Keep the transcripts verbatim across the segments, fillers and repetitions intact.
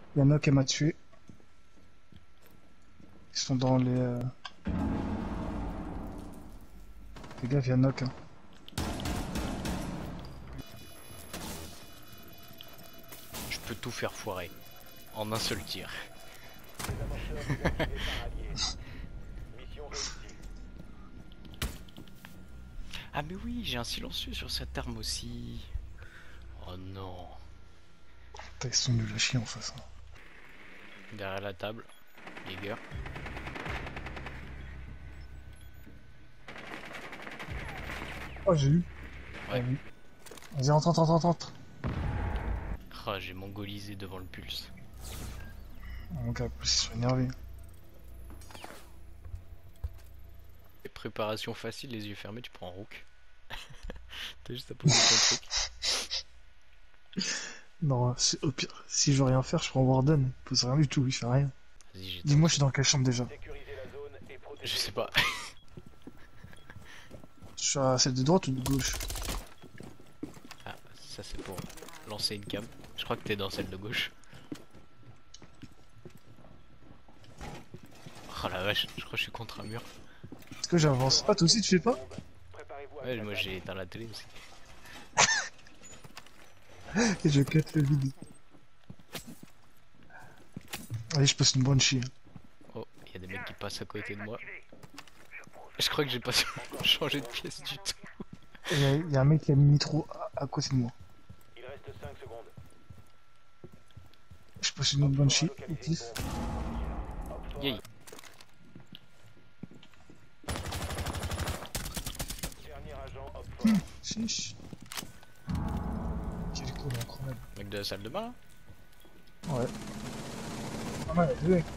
Il y en a qui m'a tué. Ils sont dans les... Euh... Fais gaffe, il y a knock. Hein. Je peux tout faire foirer. En un seul tir. Ah mais oui, j'ai un silencieux sur cette arme aussi. Oh non. Putain, ils sont nuls à chier en face. Hein. Derrière la table, Jäger. Oh, j'ai eu. Ouais. Ah, oui. Vas-y, rentre, rentre, rentre, rentre. Ah, j'ai mongolisé devant le pulse. Mon gars, ils sont énervés. Les préparations faciles, les yeux fermés, tu prends un rook. T'as juste à poser ton truc. Non, si, au pire, si je veux rien faire, je prends Warden. Il pose rien du tout, il fait rien. Dis-moi, je suis dans quelle chambre déjà? Je sais pas. Je suis à celle de droite ou de gauche? Ah, ça c'est pour lancer une cam. Je crois que t'es dans celle de gauche. Oh la vache, je crois que je suis contre un mur. Est-ce que j'avance? Ah, toi aussi tu fais pas? Ouais, moi j'ai éteint la télé aussi. Et je cut le vide. Allez, je passe une bonne chie. Oh, il y a des mecs qui passent à côté de moi. Je crois que j'ai pas changé de pièce du tout. Il y, y a un mec qui a mis trop à, à côté de moi. Il reste cinq secondes. Je passe une bonne chie. Yay. Dernier agent Hop fort. Chiche. Quel coup incroyable. Mec de la salle de bain là? Ouais. Ah ouais, deux mecs.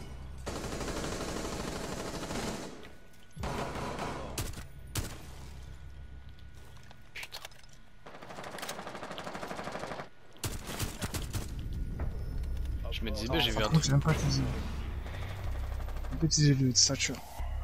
Putain. Je me disais, bah, j'ai vu un truc. J'ai même pas utilisé. J'ai même pas utilisé le stature.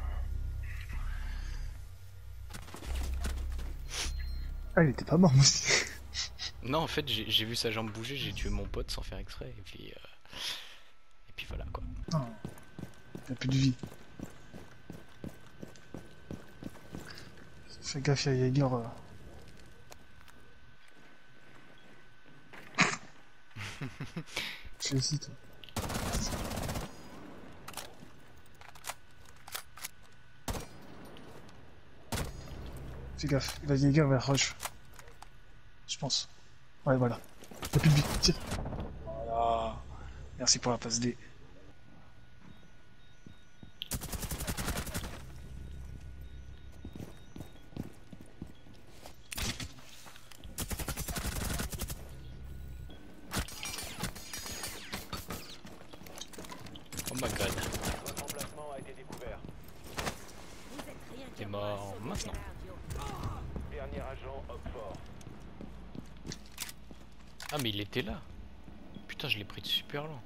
Ah, il était pas mort, moi aussi. Non, en fait, j'ai vu sa jambe bouger, j'ai tué mon pote sans faire exprès, et puis... Euh... Et puis voilà, quoi. Non. T'as plus de vie. Fais gaffe, il y a Jäger. Euh... Je suis ici, toi. Fais gaffe, il va Jäger vers Rush. Je pense. Ouais, voilà. T'as plus de vie, tire. Voilà. Merci pour la passe D. Oh my god. Votre emplacement a été découvert. T'es mort maintenant. Dernier agent Hop fort. Ah mais il était là. Putain, je l'ai pris de super loin.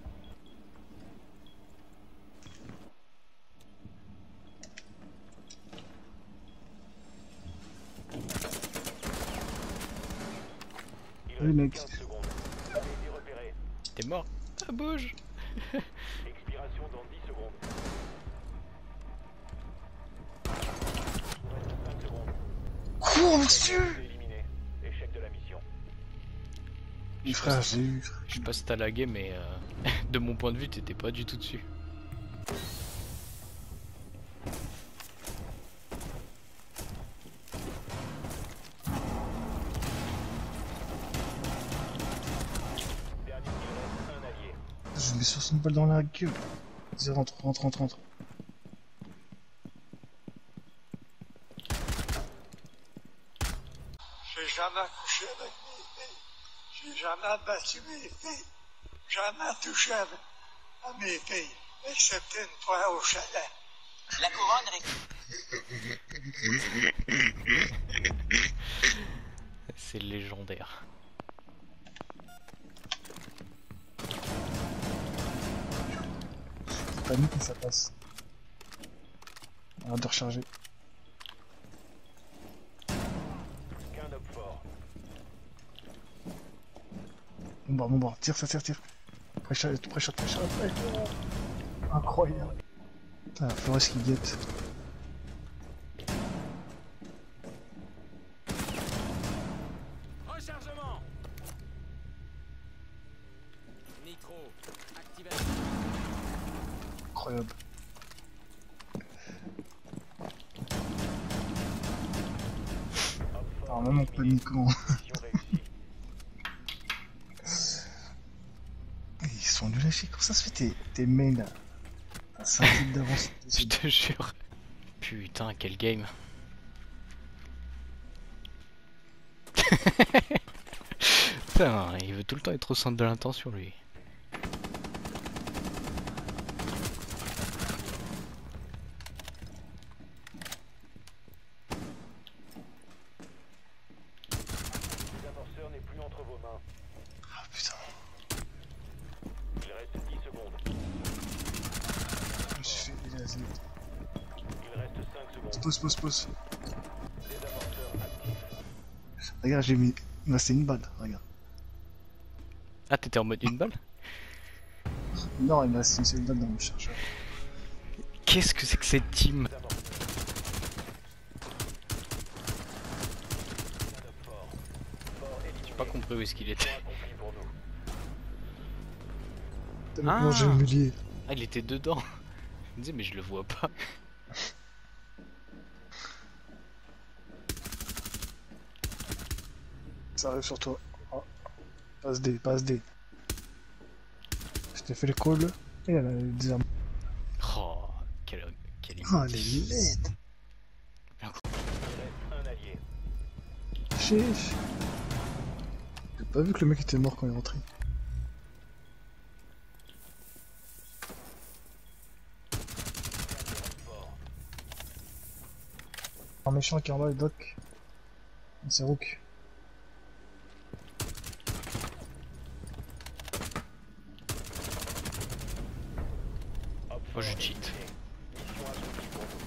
Oui, mec. T'es mort. Ah, bouge. Expiration dans dix secondes. cinq secondes. Cours, monsieur! Éliminé. Échec de la mission. Les frères, j'ai eu. Je sais pas si t'as lagué, mais euh, de mon point de vue, t'étais pas du tout dessus. Dernier, il reste un allié. Je mets soixante balles dans la gueule. Vas-y, rentre, rentre, rentre, rentre. J'ai jamais couché avec mes filles. J'ai jamais battu mes filles. Jamais touché à, à mes filles. Excepté une fois au chalet. La couronne C'est légendaire. C'est pas nous que ça passe. Arrête de recharger. Qu'un Hop fort. Bon bah, bon bah, tire, ça tire, tire. Pré-shot, pré-shot, pré-shot, pré-shot. Incroyable. Putain, Flores qui guette. Rechargement. Micro, activation. Incroyable. Alors même en paniquant. Mission réussie. Ils sont nuls à chier. Comment ça se fait tes, tes mains là? T'as cinq kills d'avance. Je te jure. Putain, quel game. Putain, il veut tout le temps être au centre de l'intention lui. Le désamorceur n'est plus entre vos mains. Ah putain. Il reste dix secondes. Je me suis fait élaser. Il reste cinq secondes. Pause, pause, pause. Désamorceur actif. Regarde, j'ai mis. Il m'a resté une balle, regarde. Ah, t'étais en mode une balle? Non, il m'a resté une seule balle dans mon chargeur. Qu'est-ce que c'est que cette team? Désamorceur. Fort. Fort éliminé. J'ai pas compris où est-ce qu'il était. Point accompli pour nous. T'as Ah. comment j'ai humilié. Ah, il était dedans. Je me disais, mais je le vois pas. Ça arrive sur toi. Oh. Passe D, passe D. Je t'ai fait le call. Et elle a des armes. Oh, quel homme, quel Oh, elle est laide. Il reste un allié. Chiche. J'ai pas vu que le mec était mort quand il est rentré. Fort. Un méchant qui est en bas, le doc. C'est Rook. Hop, Oh, je fort cheat. éliminé. Mission accomplie pour nous.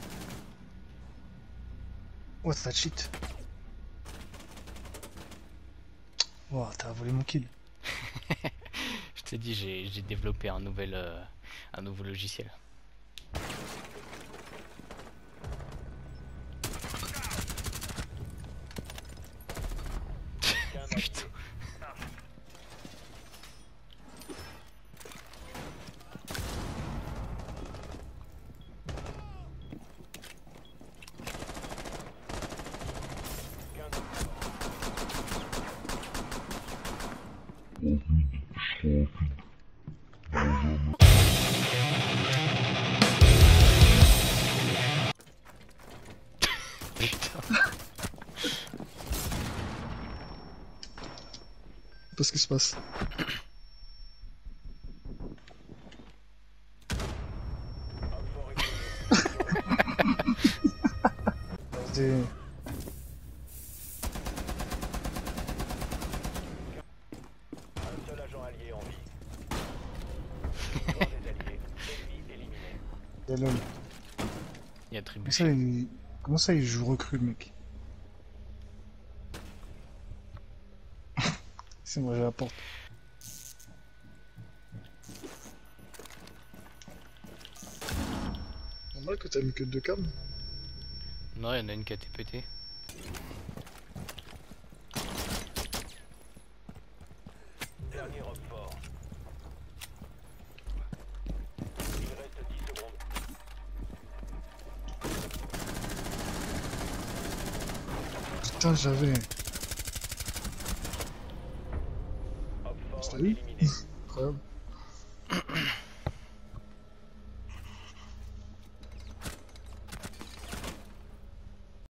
What's that shit? Wow, t'as volé mon kill. Je t'ai dit, j'ai j'ai développé un nouvel, euh, un nouveau logiciel. Qu'un allié. Putain. Qu'un allié. Putain. Pas ce qui se passe. Hop, fort éliminé. Passe D. Un seul agent allié en vie. Victoire des alliés. Ennemi éliminé. Et lol. Il y a Comment trébuché. ça, il... Comment ça il joue recrue, le mec? C'est moi, j'ai la porte. Normal que t'as mis que deux cams. Non, il y en a une qui a été pétée. Dernier homme fort. Il reste dix secondes. Putain, j'avais. Hop, fort Salut. éliminé. Incroyable.